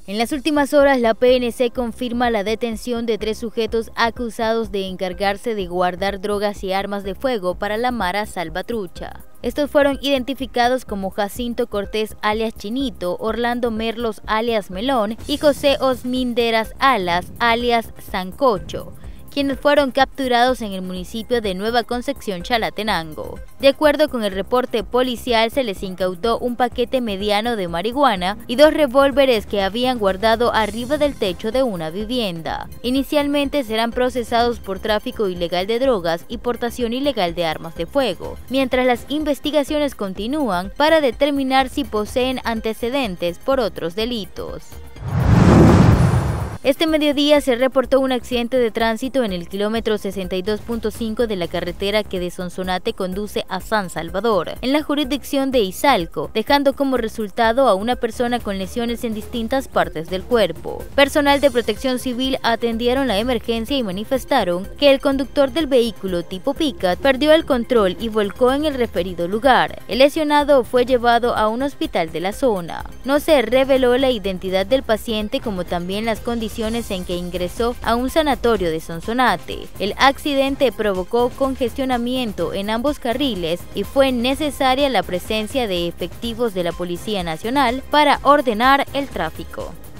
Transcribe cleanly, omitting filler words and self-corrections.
En las últimas horas, la PNC confirma la detención de 3 sujetos acusados de encargarse de guardar drogas y armas de fuego para la Mara Salvatrucha. Estos fueron identificados como Jacinto Cortés alias Chinito, Orlando Merlos alias Melón y José Osminderas Alas alias Sancocho, quienes fueron capturados en el municipio de Nueva Concepción, Chalatenango. De acuerdo con el reporte policial, se les incautó un paquete mediano de marihuana y 2 revólveres que habían guardado arriba del techo de una vivienda. Inicialmente serán procesados por tráfico ilegal de drogas y portación ilegal de armas de fuego, mientras las investigaciones continúan para determinar si poseen antecedentes por otros delitos. Este mediodía se reportó un accidente de tránsito en el kilómetro 62.5 de la carretera que de Sonsonate conduce a San Salvador, en la jurisdicción de Izalco, dejando como resultado a una persona con lesiones en distintas partes del cuerpo. Personal de Protección Civil atendieron la emergencia y manifestaron que el conductor del vehículo tipo Pickup perdió el control y volcó en el referido lugar. El lesionado fue llevado a un hospital de la zona. No se reveló la identidad del paciente, como también las condiciones en que ingresó a un sanatorio de Sonsonate. El accidente provocó congestionamiento en ambos carriles y fue necesaria la presencia de efectivos de la Policía Nacional para ordenar el tráfico.